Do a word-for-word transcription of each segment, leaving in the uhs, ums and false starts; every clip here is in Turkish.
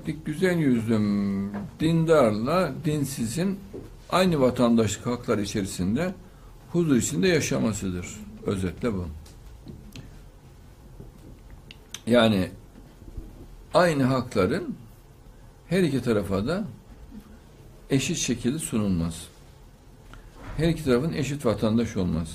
Güzel yüzlüm dindarla dinsizin aynı vatandaşlık hakları içerisinde huzur içinde yaşamasıdır. Özetle bu. Yani aynı hakların her iki tarafa da eşit şekilde sunulmaz. Her iki tarafın eşit vatandaş olmaz.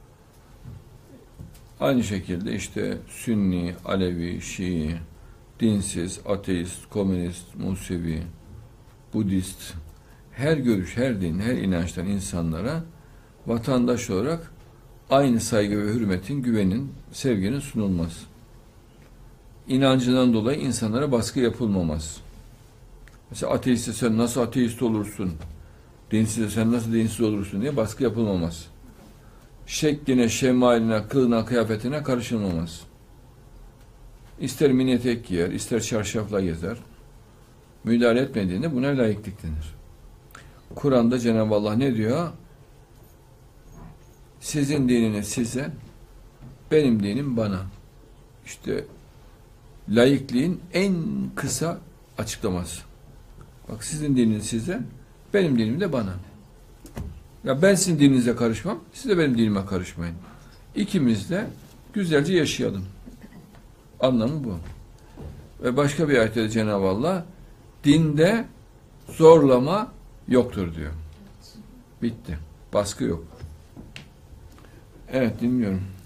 Aynı şekilde işte Sünni, Alevi, Şii, dinsiz, ateist, komünist, Musevi, Budist, her görüş, her din, her inançtan insanlara vatandaş olarak aynı saygı ve hürmetin, güvenin, sevginin sunulmaz. İnancından dolayı insanlara baskı yapılmamaz. Mesela ateiste sen nasıl ateist olursun, dinsizde sen nasıl dinsiz olursun diye baskı yapılmamaz. Şekline, şemaline, kılına, kıyafetine karışılmamaz. İster mini etek giyer, ister çarşafla gezer. Müdahale etmediğinde buna layıklık denir. Kur'an'da Cenab-ı Allah ne diyor? Sizin dininiz size, benim dinim bana. İşte layıklığın en kısa açıklaması. Bak sizin dininiz size, benim dinim de bana. Ya ben sizin dininize karışmam, siz de benim dinime karışmayın. İkimiz de güzelce yaşayalım. Anlamı bu. Ve başka bir ayette Cenab-ı Allah dinde zorlama yoktur diyor. Bitti. Baskı yok. Evet, dinliyorum.